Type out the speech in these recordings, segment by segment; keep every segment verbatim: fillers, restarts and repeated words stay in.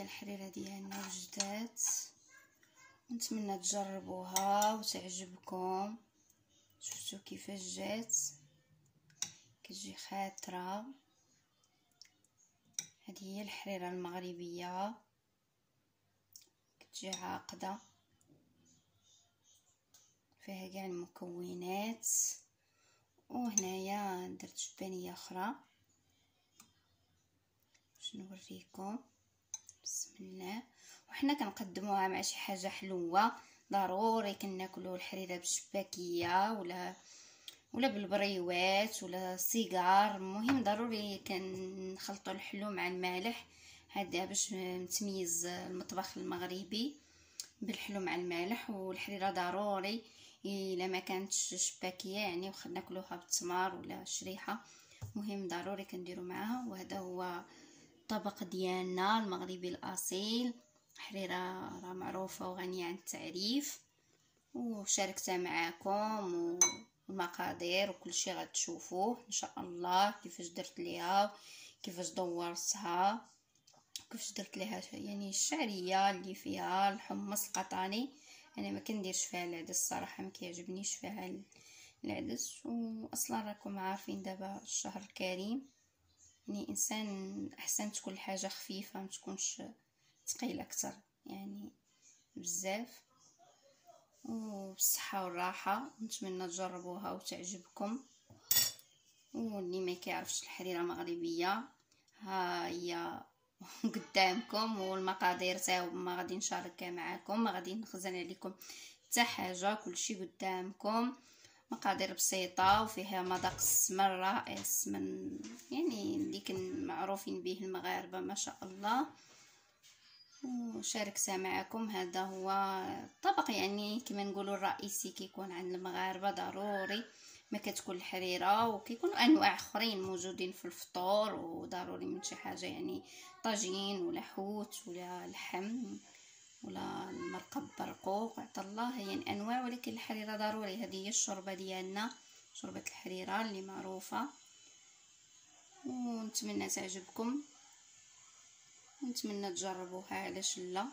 الحريره ديالنا وجدات، نتمنى تجربوها وتعجبكم. شفتوا كيفاش جات، كتجي خاطره. هذه هي الحريره المغربيه، كتجي عاقده فيها كاع المكونات. وهنايا درت جبانيه اخرى باش نوريكم. بسم الله. وحنا كنقدموها مع شي حاجه حلوه، ضروري كناكلوا الحريره بالشباكيه ولا ولا بالبريوات ولا السيجار. المهم ضروري كنخلطوا الحلو مع المالح، هذا باش نتميز المطبخ المغربي بالحلو مع المالح. والحريره ضروري الا ما كانتش شباكيه يعني واخا ناكلوها بالتمر ولا شريحه، مهم ضروري كنديروا معاها. وهذا هو الطبق ديالنا المغربي الاصيل. حريره راه معروفه وغنيه عن التعريف، وشاركتها معاكم والمقادير وكل شيء غتشوفوه ان شاء الله كيفاش درت ليها، كيفاش دورتها، كيفاش درت ليها يعني الشعريه اللي فيها الحمص القطاني. انا ما كنديرش فيها العدس الصراحه، ما كيعجبنيش فيها العدس. واصلا راكم عارفين دابا الشهر الكريم، يعني انسان احسن تكون الحاجه خفيفه ما تكونش ثقيله اكثر يعني بزاف. وبالصحه والراحه، نتمنى تجربوها وتعجبكم. واللي ما كيعرفش الحريره مغربيه ها هي قدامكم، والمقادير تاعو ما غادي نشاركها معكم، ما غادي نخزن عليكم حتى حاجه، كلشي قدامكم. مقادير بسيطه وفيها مذاق السمن رائع، السمن يعني اللي كن معروفين به المغاربه ما شاء الله. وشاركتها معكم. هذا هو الطبق يعني كما نقولوا الرئيسي كيكون عند المغاربه، ضروري ما كتكون الحريره. وكيكونوا انواع اخرين موجودين في الفطور، وضروري من شي حاجه يعني طاجين ولا حوت ولا لحم ولا المرقب برقوق عطا الله، يعني انواع. ولكن الحريره ضروري، هذه هي الشوربه ديالنا، شوربه الحريره اللي معروفه. ونتمنى تعجبكم، ونتمنى تجربوها علاش لا.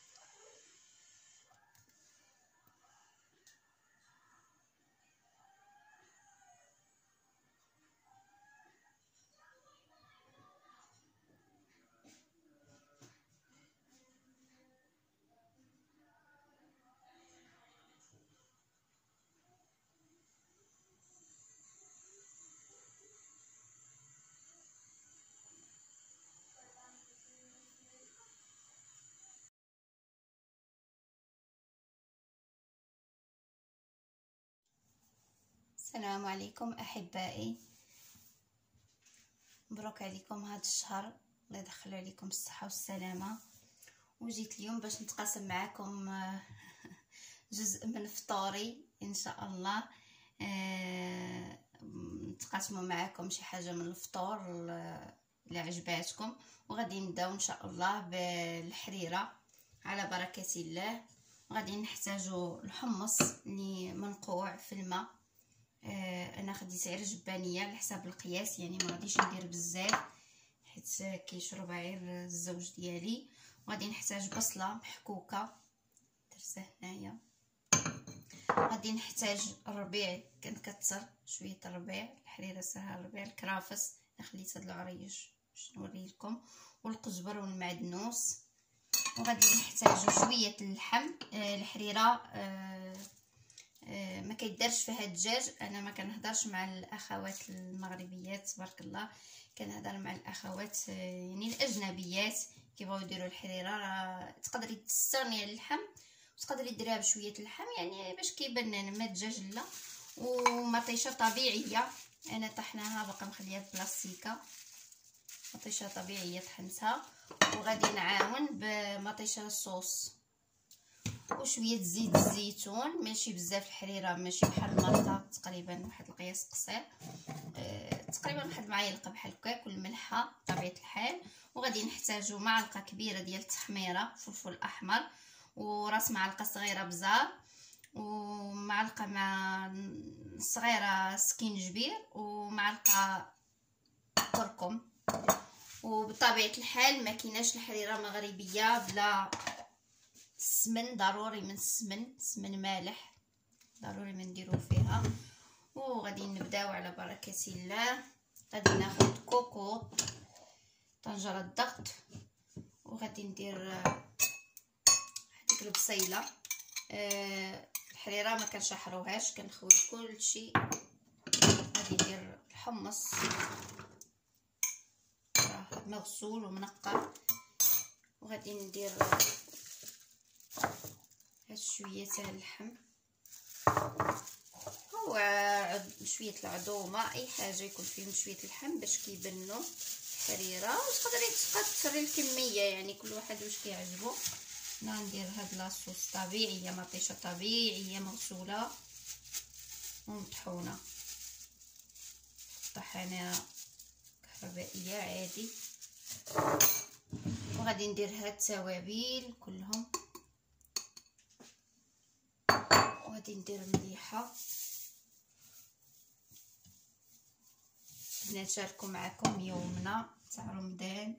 السلام عليكم احبائي، مبروك عليكم هذا الشهر، الله يدخل عليكم الصحه والسلامه. وجيت اليوم باش نتقاسم معكم جزء من فطوري ان شاء الله. نتقاسموا معكم شي حاجه من الفطور اللي عجباتكم. وغادي نبداو ان شاء الله بالحريره على بركه الله. غادي نحتاجوا الحمص اللي منقوع في الماء. آه انا خديت غير جبانيه على حساب القياس، يعني ما غاديش ندير بزاف حيت كيشرب غير الزوج ديالي. وغادي نحتاج بصله محكوكه درتها هنايا. غادي نحتاج الربيع، كنكثر شويه الربيع، الحريره سرها الربيع، الكرافس خليت هاد العريش باش نوريكم، والقزبر والمعدنوس. وغادي نحتاجو شويه اللحم. آه الحريره آه آه ما كيدارش فيها الدجاج. انا ما كنهضرش مع الاخوات المغربيات تبارك الله، كنهضر مع الاخوات آه يعني الاجنبيات كيبغيو يديروا الحريره. راه تقدري تستغني على اللحم وتقدري ديريها بشويه اللحم يعني باش كيبان ما الدجاج لا. ومطيشه طبيعيه انا طحناها باقا مخليها بلاستيكه، مطيشه طبيعيه طحنتها. وغادي نعاون بمطيشه الصوص وشويه زيت الزيتون، ماشي بزاف الحريره، ماشي بحال المرقه، تقريبا واحد القياس قصير، أه تقريبا واحد المعلقه بحال هكاك، والملحه بطبيعه الحال. وغادي نحتاجو معلقه كبيره ديال التحميره فلفل احمر، وراس معلقه صغيره بزار، ومعلقه مع صغيره سكينجبير، ومعلقه كركم، وبطبيعه الحال ما كايناش الحريره مغربيه بلا السمن، ضروري من السمن، سمن مالح ضروري ما نديرو فيها. وغادي نبداو على بركه الله. غادي ناخذ كوكوط طنجره الضغط، وغادي ندير هذيك البصيله. أه الحريره ما كنشحروهاش، كنخوي كلشي. غادي ندير الحمص راه مغسول ومنقع، وغادي ندير هاد شويه تاع اللحم او شويه العظومه، اي حاجه يكون فيهم شويه اللحم باش كيبنوا الحريره. وتقدري تكثري الكميه، يعني كل واحد واش كيعجبو. انا ندير هاد لاصوص طبيعيه، مطيشه طبيعيه مغسوله ومطحونه، طحينه كهربائيه عادي. وغادي ندير هاد التوابل كلهم، وغادي ندير مليحه. بغيت نشاركو معكم يومنا تاع رمضان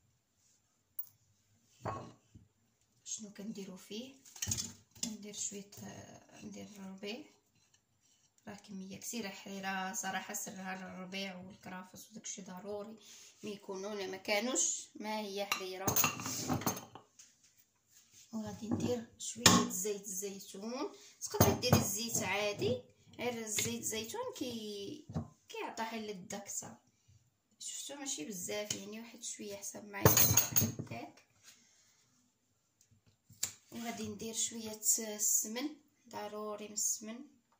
شنو كنديرو فيه. ندير شويه، ندير الربيع، راه كميه كثيره حريره صراحه. سرها الربيع والكرافس وداكشي ضروري ما يكونوا، لا ما كانوش ما هي حريره. وغادي ندير شويه زيت الزيتون، تقدري ديري الزيت عادي، غير الزيت الزيتون كي كيعطي حل اللذه كثر. شفتوا ماشي بزاف، يعني واحد شويه حسب معايا هكاك. وغادي ندير شويه السمن، ضروري من السمن،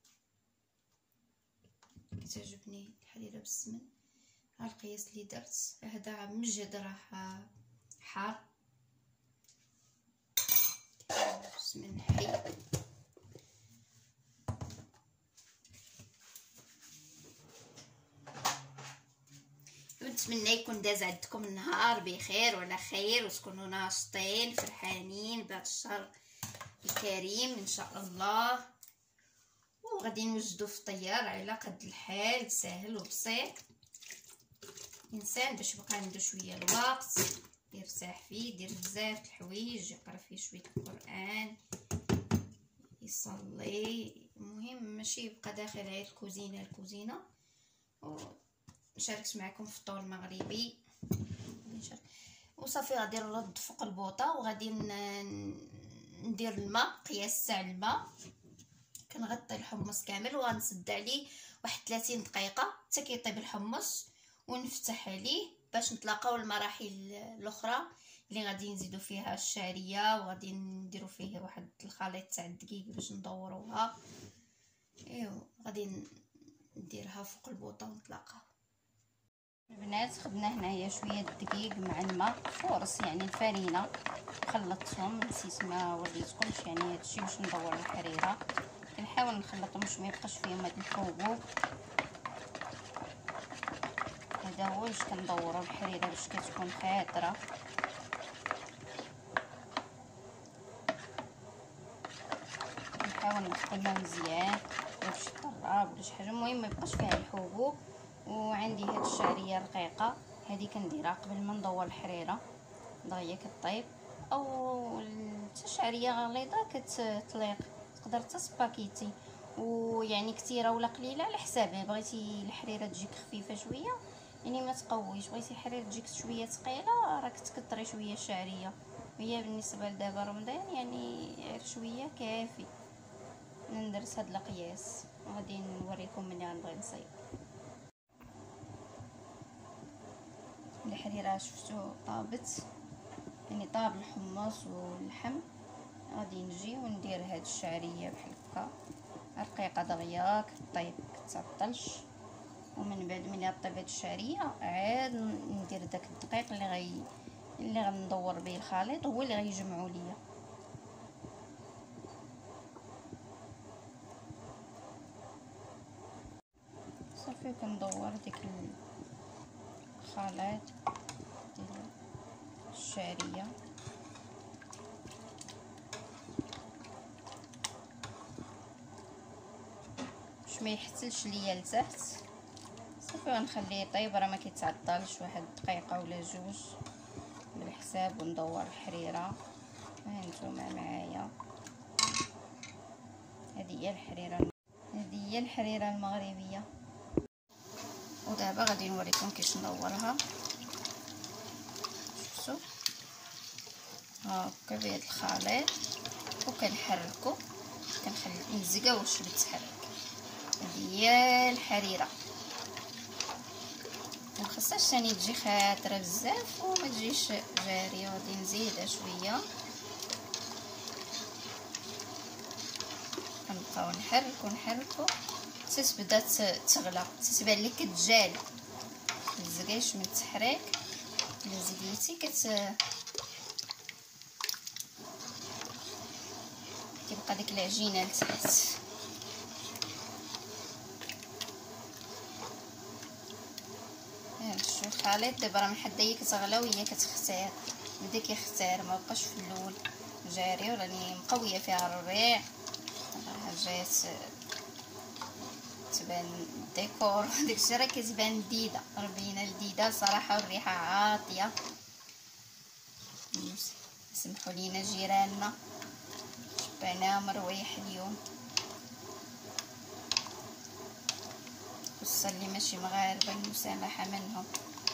كتعجبني الحريره بالسمن. ها القياس اللي درت، هذا مجد راه حار، السمن حي. نتمنى يكون داز عندكم النهار بخير وعلى خير، وتكونوا ناشطين فرحانين بهذا الشهر الكريم ان شاء الله. وغادي نوجدوا فطيار على قد الحال، ساهل وبسيط. الانسان باش يبقى عنده شويه الوقت يرتاح فيه، يدير بزاف الحوايج، يقرا فيه شويه القران، يصلي. المهم ماشي يبقى داخل غير الكوزينه الكوزينه. شاركت معكم فطور مغربي وصافي. غادي نرد فوق البوطه، وغادي ندير الماء، قياس تاع الماء. كنغطي الحمص كامل وغنسد عليه واحد ثلاثين دقيقه حتى كيطيب الحمص، ونفتح عليه باش نتلاقاو المراحل الاخرى اللي غادي نزيدو فيها الشعريه. وغادي نديرو فيه واحد الخليط تاع الدقيق باش ندوروها. ايوا غادي نديرها فوق البوطه ونتلاقاو. البنات خدنا هنايا شويه الدقيق مع الماء فورس، يعني الفرينه خلطتهم، نسيت ما وريتكمش يعني هادشي باش ندور الحريره. كنحاول نخلطهم باش ما يبقاش فيهم هاد الحبوب. هذا هو باش كندورو الحريره باش كتكون خاطره. نحاول نخدمها مزيان باش يطراب ولا شي حاجه، المهم ما يبقاش فيها الحبوب. وعندي هاد الشعريه رقيقه هذه كنديرها قبل ما ندور الحريره دغيا كطيب، او حتى شعريه غليظه كتطليق، تقدر حتى سباكيتي. ويعني كثيره ولا قليله على حساب. بغيتي الحريره تجيك خفيفه شويه يعني ما تقويش، بغيتي الحريره تجيك شويه ثقيله راك تكثري شويه الشعريه. هي بالنسبه لدابا رمضان يعني غير شويه كافي. ندرس هاد القياس وغادي نوريكم ملي غنبغي نصايب الحريره. شفتوا طابت، يعني طاب الحمص واللحم. غادي نجي وندير هاد الشعريه بحال هكا رقيقه دغيا كطيب كتعطلش. ومن بعد ملي طيب هاد الشعريه عاد ندير داك الدقيق اللي غي اللي غندور به الخليط، هو اللي غيجمعوا ليا. صافي كندور ديك الخليط ديال الشعريه باش ما يحتلش ليا لتحت. صافي غنخليه يطيب، راه ما كيتعطلش، واحد دقيقه ولا جوج بالحساب. وندور الحريره، ها نتوما معايا. هذه هي الحريره هذه هي الحريره المغربيه. ودابا غادي نوريكم كيفاش ندورها. شفتوا هاكا بهذا الخليط، وكنحركو، كنخلي مزيقه واش بتحرك. هذه هي الحريره. مخصهاش ثاني تجي خاطره بزاف وما تجيش جاريه. غادي نزيدها شويه، كنبقاو نحركو نحركو حتى تبدا تغلى، تتبان لك كتجال. متزقايش من التحريك. الا زيديتي كت كيبقى ديك العجينه لتحت. ها شوف الخليط دابا راه من حدا هي كتغلى وهي كتختار. بدا كيختار، ما بقاش في الاول جاري، وراني مقويه فيها الربيع. راه جات تبان الديكور داكشي راه كتبان لذيذه، راه باينه لذيذه صراحه، والريحه عاطيه. سمحوا لينا جيراننا، شبعناهم روايح اليوم، خصوصا اللي ماشي مغاربه، المسامحه منهم.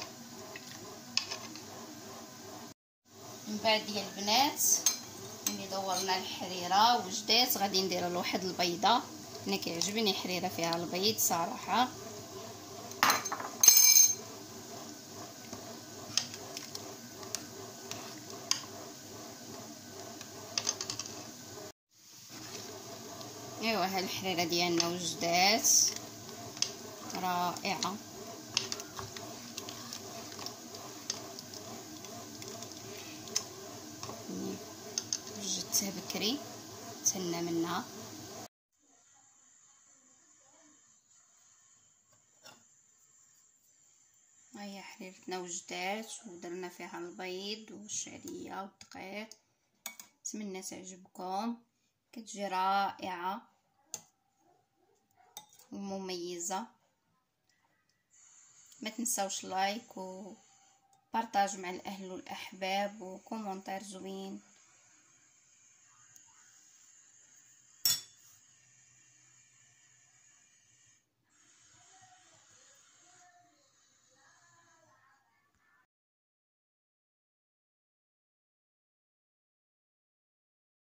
من بعد يا البنات ملي دورنا الحريره وجدات، غادي ندير لواحد البيضه. انا كيعجبني حريره فيها البيض صراحه. ايوا ها الحريره ديالنا وجدات رائعه. وجدتها بكري تهنا منها. هيا حريرتنا وجدات، ودرنا فيها البيض والشعريه والدقيق. نتمنى تعجبكم، كتجي رائعه ومميزه. ما تنساوش لايك وبارطاج مع الاهل والاحباب، وكومونتير زوين.